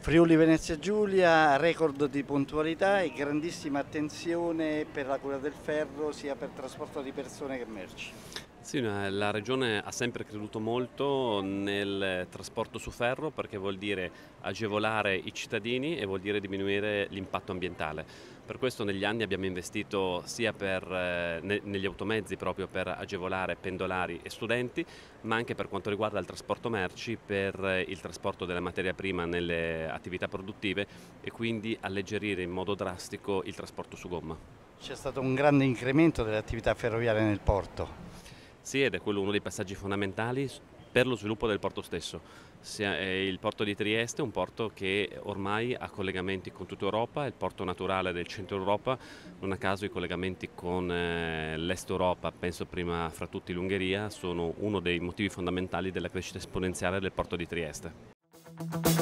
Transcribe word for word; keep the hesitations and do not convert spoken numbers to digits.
Friuli Venezia Giulia, record di puntualità e grandissima attenzione per la cura del ferro sia per trasporto di persone che merci. Sì, la Regione ha sempre creduto molto nel trasporto su ferro perché vuol dire agevolare i cittadini e vuol dire diminuire l'impatto ambientale. Per questo negli anni abbiamo investito sia per, eh, ne, negli automezzi proprio per agevolare pendolari e studenti, ma anche per quanto riguarda il trasporto merci, per eh, il trasporto della materia prima nelle attività produttive e quindi alleggerire in modo drastico il trasporto su gomma. C'è stato un grande incremento delle attività ferroviarie nel porto. Sì, ed è quello uno dei passaggi fondamentali per lo sviluppo del porto stesso. Il porto di Trieste è un porto che ormai ha collegamenti con tutta Europa, è il porto naturale del centro Europa, non a caso i collegamenti con l'est Europa, penso prima fra tutti l'Ungheria, sono uno dei motivi fondamentali della crescita esponenziale del porto di Trieste.